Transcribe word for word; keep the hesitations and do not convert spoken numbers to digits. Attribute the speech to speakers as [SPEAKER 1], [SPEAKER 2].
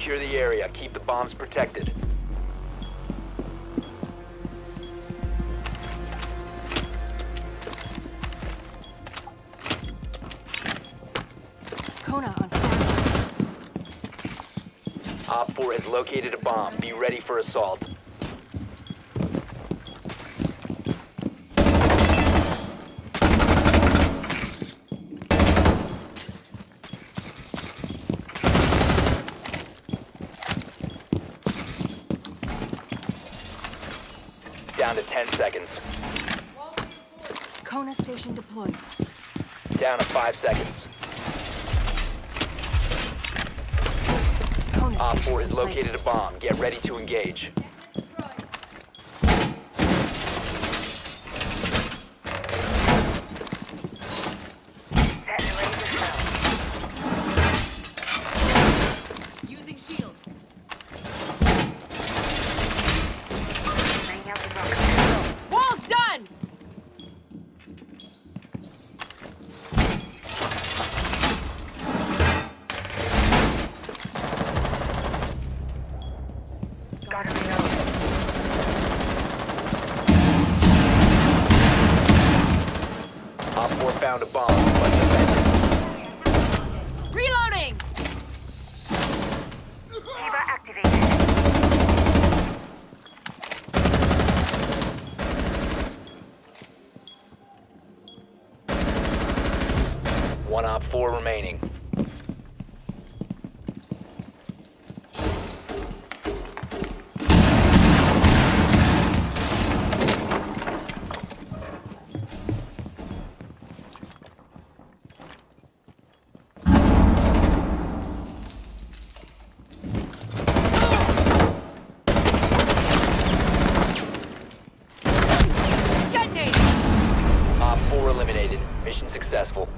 [SPEAKER 1] Secure the area. Keep the bombs protected.
[SPEAKER 2] Kona on fire.
[SPEAKER 1] Op four has located a bomb. Be ready for assault. Down to ten seconds.
[SPEAKER 2] Kona station deployed.
[SPEAKER 1] Down to five seconds.
[SPEAKER 2] Kona
[SPEAKER 1] Op
[SPEAKER 2] station
[SPEAKER 1] four has
[SPEAKER 2] in
[SPEAKER 1] located
[SPEAKER 2] place.
[SPEAKER 1] a bomb. Get ready to engage.
[SPEAKER 2] Using shield. Wall's done!
[SPEAKER 3] Gotta reload.
[SPEAKER 1] Op four found a bomb. But defend
[SPEAKER 2] Reloading!
[SPEAKER 3] Eva activated.
[SPEAKER 1] it. One op four remaining.
[SPEAKER 2] Detonate!
[SPEAKER 1] Op four eliminated. Mission successful.